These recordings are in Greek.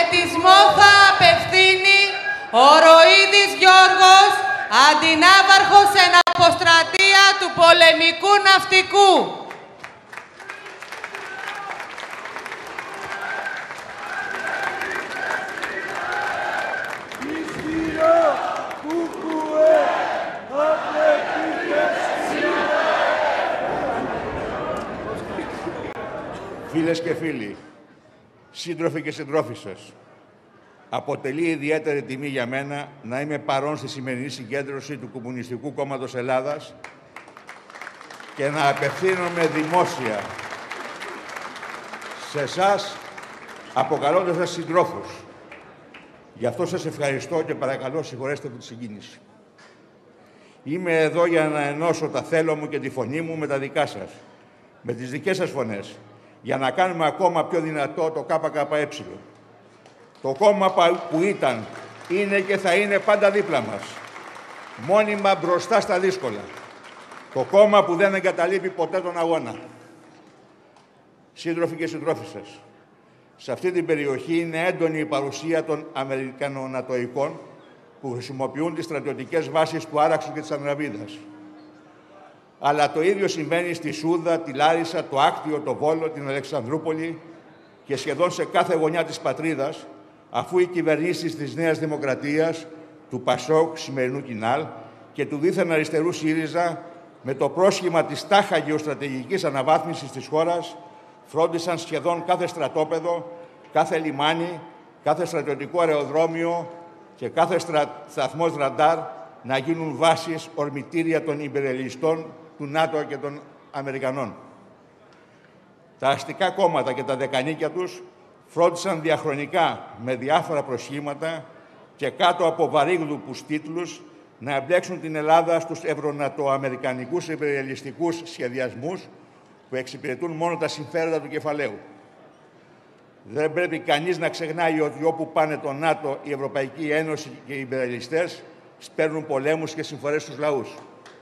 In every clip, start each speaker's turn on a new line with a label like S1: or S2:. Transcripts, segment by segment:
S1: χαιρετισμό θα απευθύνει ο Ροίδης Γιώργος, αντινάβαρχος εν αποστρατεία του πολεμικού ναυτικού.
S2: Φίλες και φίλοι, σύντροφοι και συντρόφισσες, αποτελεί ιδιαίτερη τιμή για μένα να είμαι παρόν στη σημερινή συγκέντρωση του Κομμουνιστικού Κόμματος Ελλάδας και να απευθύνομαι δημόσια σε εσάς, αποκαλώντας σας συντρόφους. Γι' αυτό σας ευχαριστώ και παρακαλώ συγχωρέστε μου τη συγκίνηση. Είμαι εδώ για να ενώσω τα θέλω μου και τη φωνή μου με τα δικά σας, με τις δικές σας φωνές, για να κάνουμε ακόμα πιο δυνατό το ΚΚΕ. Το κόμμα που ήταν, είναι και θα είναι πάντα δίπλα μας. Μόνιμα μπροστά στα δύσκολα. Το κόμμα που δεν εγκαταλείπει ποτέ τον αγώνα. Σύντροφοι και συντρόφισσες, σε αυτή την περιοχή είναι έντονη η παρουσία των Αμερικανονατοικών που χρησιμοποιούν τις στρατιωτικές βάσεις του Άραξου και της Ανδραβίδας. Αλλά το ίδιο συμβαίνει στη Σούδα, τη Λάρισα, το Άκτιο, το Βόλο, την Αλεξανδρούπολη και σχεδόν σε κάθε γωνιά της πατρίδας, αφού οι κυβερνήσεις της Νέας Δημοκρατίας, του ΠΑΣΟΚ, σημερινού Κινάλ και του δίθεν αριστερού ΣΥΡΙΖΑ, με το πρόσχημα της τάχα γεωστρατηγικής αναβάθμισης της χώρας, φρόντισαν σχεδόν κάθε στρατόπεδο, κάθε λιμάνι, κάθε στρατιωτικό αεροδρόμιο και κάθε σταθμός ραντάρ να γίνουν βάσεις ορμητήρια των υπερελιστών του ΝΑΤΟ και των Αμερικανών. Τα αστικά κόμματα και τα δεκανίκια τους φρόντισαν διαχρονικά με διάφορα προσχήματα και κάτω από βαρύγδουπους τίτλους να εμπλέξουν την Ελλάδα στους ευρωνατοαμερικανικούς υπερελιστικούς σχεδιασμούς που εξυπηρετούν μόνο τα συμφέροντα του κεφαλαίου. Δεν πρέπει κανείς να ξεχνάει ότι όπου πάνε το ΝΑΤΟ, η Ευρωπαϊκή Ένωση και οι υπερελιστές σπέρνουν πολέμους και συμφορές στους λαούς.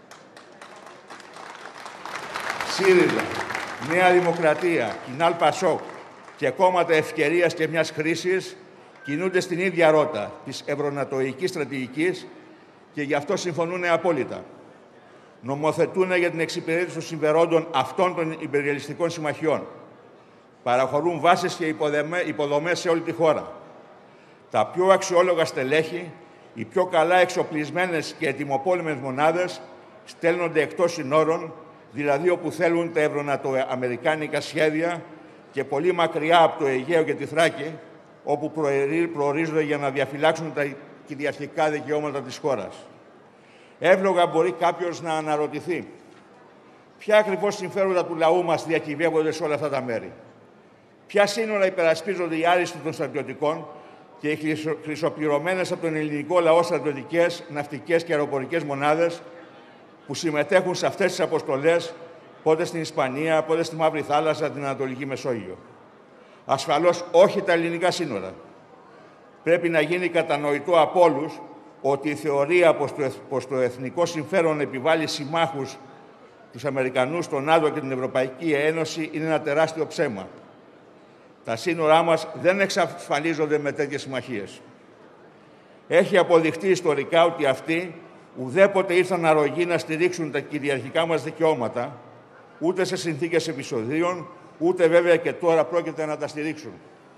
S2: ΣΥΡΙΖΑ, Νέα Δημοκρατία, Κινάλ ΠΑΣΟΚ και κόμματα ευκαιρίας και μιας χρήσης κινούνται στην ίδια ρότα της ευρωνατοικής στρατηγικής και γι' αυτό συμφωνούν απόλυτα. Νομοθετούν για την εξυπηρέτηση των συμφερόντων αυτών των υπεριαλιστικών συμμαχιών. Παραχωρούν βάσεις και υποδομές σε όλη τη χώρα. Τα πιο αξιόλογα στελέχη, οι πιο καλά εξοπλισμένες και ετοιμοπόλεμες μονάδες στέλνονται εκτός συνόρων, δηλαδή όπου θέλουν τα ευρωνατοαμερικάνικα σχέδια και πολύ μακριά από το Αιγαίο και τη Θράκη, όπου προορίζονται για να διαφυλάξουν τα κυριαρχικά δικαιώματα της χώρας. Εύλογα μπορεί κάποιος να αναρωτηθεί ποια ακριβώς συμφέροντα του λαού μας διακυβεύονται σε όλα αυτά τα μέρη. Ποια σύνορα υπερασπίζονται οι άριστοι των στρατιωτικών και οι χρυσοπληρωμένες από τον ελληνικό λαό στρατιωτικές, ναυτικές και αεροπορικές μονάδες που συμμετέχουν σε αυτές τις αποστολές, πότε στην Ισπανία, πότε στη Μαύρη Θάλασσα, την Ανατολική Μεσόγειο. Ασφαλώς όχι τα ελληνικά σύνορα. Πρέπει να γίνει κατανοητό από όλους ότι η θεωρία πως το εθνικό συμφέρον επιβάλλει συμμάχους τους Αμερικανούς, τον ΝΑΤΟ και την Ευρωπαϊκή Ένωση είναι ένα τεράστιο ψέμα. Τα σύνορά μας δεν εξασφαλίζονται με τέτοιες συμμαχίες. Έχει αποδειχτεί ιστορικά ότι αυτοί ουδέποτε ήρθαν αρρωγοί να στηρίξουν τα κυριαρχικά μας δικαιώματα, ούτε σε συνθήκες επεισοδίων, ούτε βέβαια και τώρα πρόκειται να τα στηρίξουν.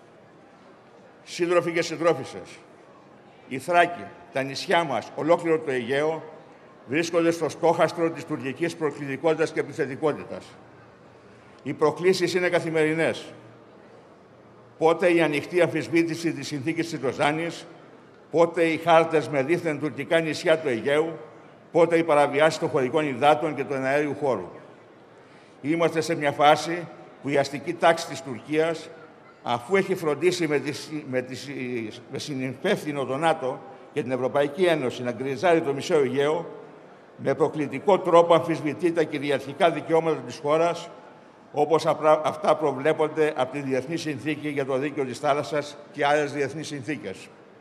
S2: Σύντροφοι και συντρόφισσες, η Θράκη, τα νησιά μας, ολόκληρο το Αιγαίο, βρίσκονται στο στόχαστρο της τουρκικής προκλητικότητας και επιθετικότητας. Οι προκλήσεις είναι καθημερινές. Πότε η ανοιχτή αμφισβήτηση της συνθήκης της Λοζάνης, πότε οι χάρτες με δίθεν τουρκικά νησιά του Αιγαίου, πότε οι παραβιάσεις των χωρικών υδάτων και του εναέριου χώρου. Είμαστε σε μια φάση που η αστική τάξη της Τουρκίας, αφού έχει φροντίσει με συνυπεύθυνο τον ΝΑΤΟ και την Ευρωπαϊκή Ένωση να γκριζάρει το μισό Αιγαίο, με προκλητικό τρόπο αμφισβητεί τα κυριαρχικά δικαιώματα της χώρας, όπως αυτά προβλέπονται από τη Διεθνή Συνθήκη για το Δίκαιο της Θάλασσας και άλλες διεθνείς συνθήκες.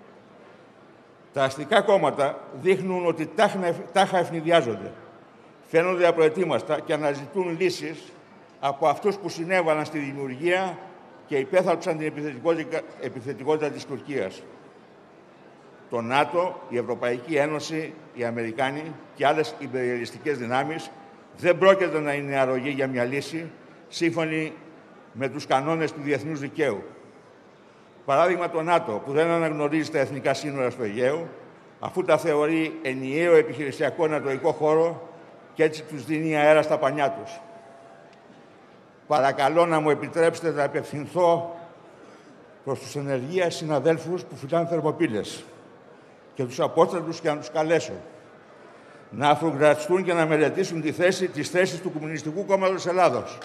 S2: Τα αστικά κόμματα δείχνουν ότι τάχα ευνηδιάζονται, φαίνονται απροετοίμαστα και αναζητούν λύσεις από αυτούς που συνέβαλαν στη δημιουργία και υπέθαλψαν την επιθετικότητα της Τουρκίας. Το ΝΑΤΟ, η Ευρωπαϊκή Ένωση, οι Αμερικάνοι και άλλες υπεριαλιστικές δυνάμεις δεν πρόκειται να είναι αρρωγή για μια λύση σύμφωνη με τους κανόνες του διεθνούς δικαίου. Παράδειγμα το ΝΑΤΟ, που δεν αναγνωρίζει τα εθνικά σύνορα στο Αιγαίο, αφού τα θεωρεί ενιαίο επιχειρησιακό νατοϊκό χώρο και έτσι τους δίνει αέρα στα πανιά τους. Παρακαλώ να μου επιτρέψετε να απευθυνθώ προς τους ενεργεία συναδέλφους που φυτάνε θερμοπύλες και τους απόστρατους και να τους καλέσω να αφρογκρατιστούν και να μελετήσουν τις θέσεις του Κομμουνιστικού Κόμματος Ελλάδος.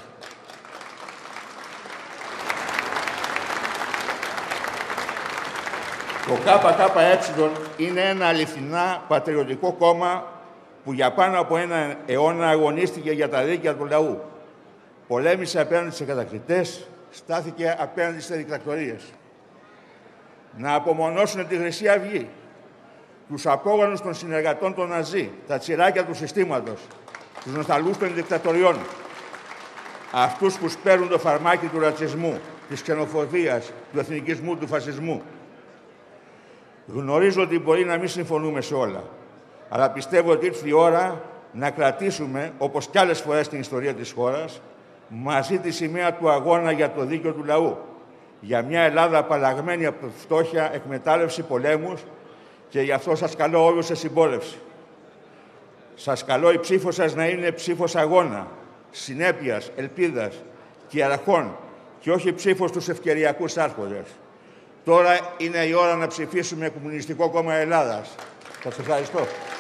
S2: Το ΚΚΕ είναι ένα αληθινά πατριωτικό κόμμα που για πάνω από ένα αιώνα αγωνίστηκε για τα δίκαια του λαού. Πολέμησε απέναντι σε κατακτητές, στάθηκε απέναντι σε δικτατορίες. Να απομονώσουν τη Χρυσή Αυγή, τους απόγονους των συνεργατών των Ναζί, τα τσιράκια του συστήματος, τους νοσταλγούς των δικτατοριών, αυτούς που σπέρουν το φαρμάκι του ρατσισμού, της ξενοφοβίας, του εθνικισμού, του φασισμού. Γνωρίζω ότι μπορεί να μην συμφωνούμε σε όλα, αλλά πιστεύω ότι ήρθε η ώρα να κρατήσουμε, όπως κι άλλες φορές στην ιστορία της χώρας, μαζί τη σημαία του αγώνα για το δίκαιο του λαού, για μια Ελλάδα απαλλαγμένη από φτώχεια, εκμετάλλευση, πολέμους, και γι' αυτό σας καλώ όλους σε συμπόρευση. Σας καλώ η ψήφος σας να είναι ψήφος αγώνα, συνέπειας, ελπίδας και αρχών και όχι ψήφος τους ευκαιριακούς άρχοντες. Τώρα είναι η ώρα να ψηφίσουμε Κομμουνιστικό Κόμμα Ελλάδας. Σας ευχαριστώ.